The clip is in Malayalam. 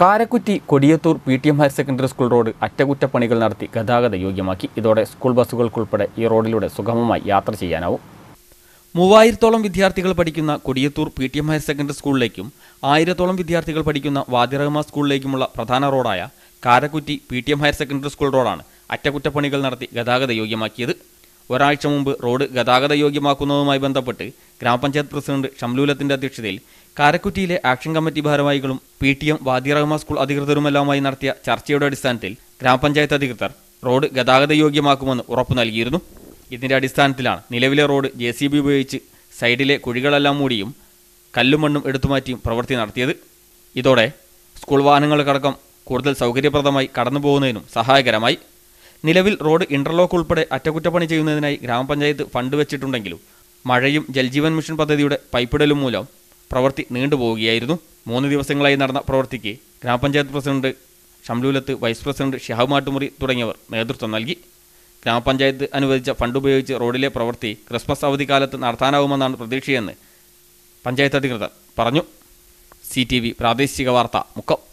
Karakkutty Kodiyathur PTM higher secondary school road അറ്റകുറ്റപ്പണികൾ നടത്തി ഗതാഗത യോഗ്യമാക്കി. ഇതോടെ സ്കൂൾ ബസ്സുകൾക്കുൾപ്പെടെ ഈ റോഡിലൂടെ സുഗമമായി യാത്ര ചെയ്യാനാവും. 3000-ഓളം വിദ്യാർത്ഥികൾ പഠിക്കുന്ന കൊടിയത്തൂർ PTM ഹയർ സെക്കൻഡറി സ്കൂളിലേക്കും 1000-ഓളം വിദ്യാർത്ഥികൾ പഠിക്കുന്ന വാദിറഹ്മ സ്കൂളിലേക്കുമുള്ള പ്രധാന റോഡായ Karakkutty PTM higher secondary school റോഡാണ് അറ്റകുറ്റപ്പണികൾ നടത്തി ഗതാഗത യോഗ്യമാക്കിയത്. ഒരാഴ്ച മുമ്പ് റോഡ് ഗതാഗത യോഗ്യമാക്കുന്നതുമായി ബന്ധപ്പെട്ട് ഗ്രാമപഞ്ചായത്ത് പ്രസിഡന്റ് ഷംലൂലത്തിന്റെ അധ്യക്ഷതയിൽ കാരക്കുറ്റിയിലെ ആക്ഷൻ കമ്മിറ്റി ഭാരവാഹികളും PTM വാദിറഹ്മ സ്കൂൾ അധികൃതരുമെല്ലാമായി നടത്തിയ ചർച്ചയുടെ അടിസ്ഥാനത്തിൽ ഗ്രാമപഞ്ചായത്ത് അധികൃതർ റോഡ് ഗതാഗത യോഗ്യമാക്കുമെന്ന് ഉറപ്പു നൽകിയിരുന്നു. ഇതിന്റെ അടിസ്ഥാനത്തിലാണ് നിലവിലെ റോഡ് JCB ഉപയോഗിച്ച് സൈഡിലെ കുഴികളെല്ലാം മൂടിയും കല്ലും മണ്ണും എടുത്തുമാറ്റിയും പ്രവൃത്തി നടത്തിയത്. ഇതോടെ സ്കൂൾ വാഹനങ്ങൾക്കടക്കം കൂടുതൽ സൗകര്യപ്രദമായി കടന്നുപോകുന്നതിനും സഹായകരമായി. നിലവിൽ റോഡ് ഇന്റർലോക്ക് ഉൾപ്പെടെ അറ്റകുറ്റപ്പണി ചെയ്യുന്നതിനായി ഗ്രാമപഞ്ചായത്ത് ഫണ്ട് വെച്ചിട്ടുണ്ടെങ്കിലും മഴയും ജൽജീവൻ മിഷൻ പദ്ധതിയുടെ പൈപ്പിടലും മൂലം പ്രവൃത്തി നീണ്ടുപോവുകയായിരുന്നു. 3 ദിവസങ്ങളായി നടന്ന പ്രവൃത്തിക്ക് ഗ്രാമപഞ്ചായത്ത് president Shamlulath, vice president Shihab Mattumuri തുടങ്ങിയവർ നേതൃത്വം നൽകി. ഗ്രാമപഞ്ചായത്ത് അനുവദിച്ച ഫണ്ട് ഉപയോഗിച്ച് റോഡിലെ പ്രവൃത്തി ക്രിസ്മസ് അവധിക്കാലത്ത് നടത്താനാവുമെന്നാണ് പ്രതീക്ഷയെന്ന് പഞ്ചായത്ത് അധികൃതർ പറഞ്ഞു. CTV പ്രാദേശിക വാർത്ത, മുക്കം.